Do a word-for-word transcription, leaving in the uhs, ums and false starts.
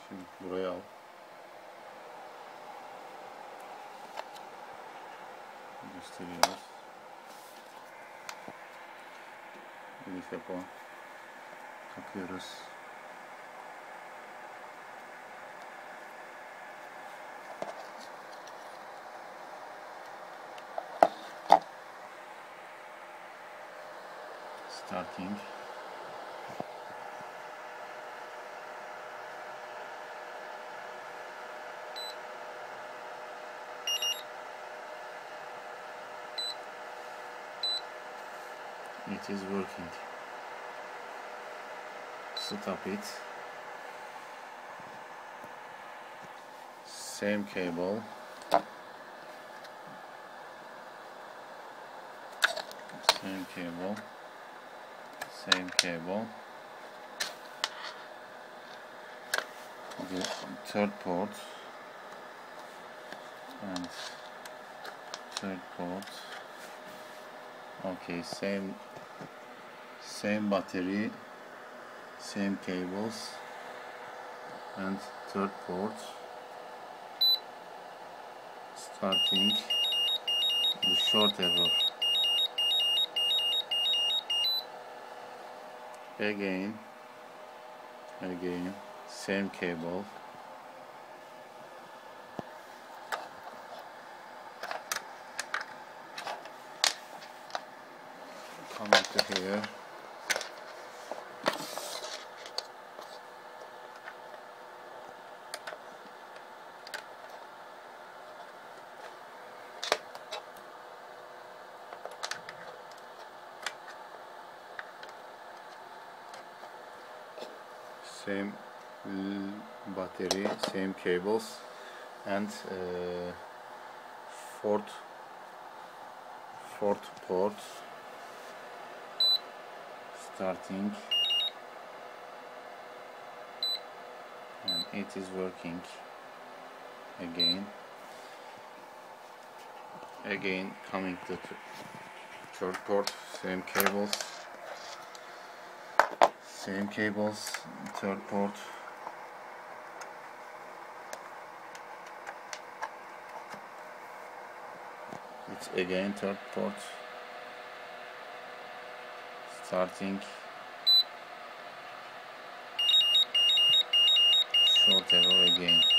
Şimdi buraya al. Gösteriyoruz. Elif yapalım. Takıyoruz. Starting. It is working. Stop it. Same cable. Same cable. Same cable. The third port and third port. Okay, same same battery, same cables, and third port. Starting the short error. Again, again, same cable. Coming to here. Same battery, same cables, and uh, fourth fourth port. Starting, and it is working. Again, again coming to third port. Same cables. Same cables, third port. It's again third port. Starting. Short error again.